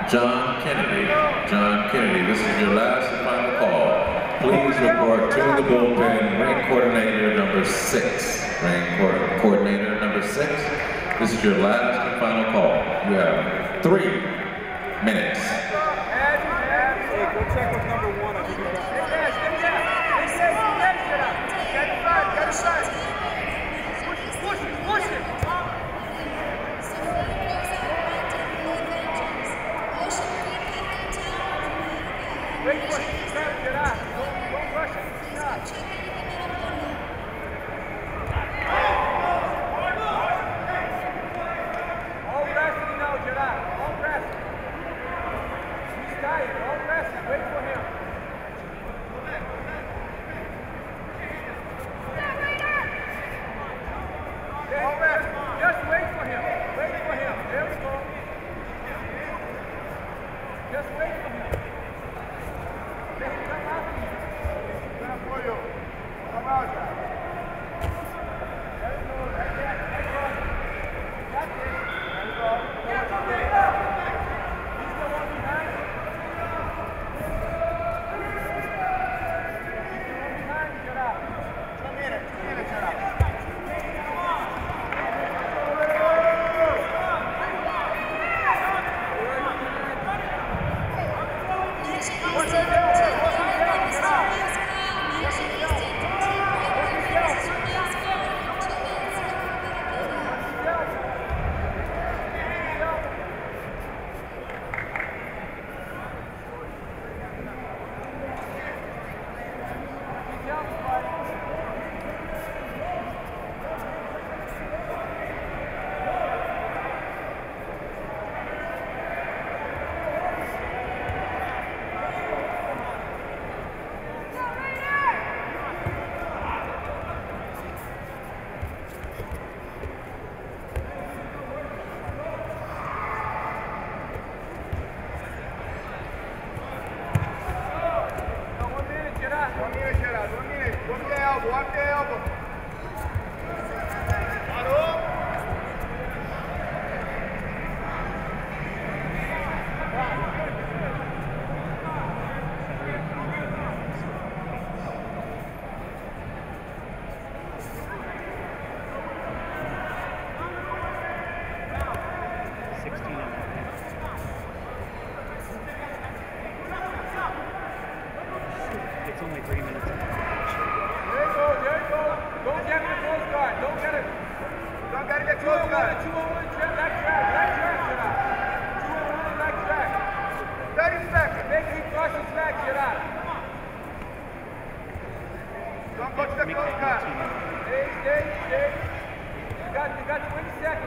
John Kennedy. John Kennedy, this is your last and final call. Please report to the bullpen, ring coordinator number 6. Ring coordinator number 6. This is your last and final call. You have 3 minutes. Hey, go check with number 1. I think wait for him. Get out. Don't rush him. All resting now, Gerard. All resting. He's tired. All resting. Wait for him. All rest. Just wait for him. Wait for him. There we go. Just wait for him. One day elbow. It's only 3 minutes. Don't get it close guard. Don't get it. Don't get it close guard. 2-on-1 track, leg track, leg track, Gerard. 2-on-1 leg track. 30 seconds. Make him cross his leg, Gerard. Don't go to the close guard. Stay. You got 20 seconds.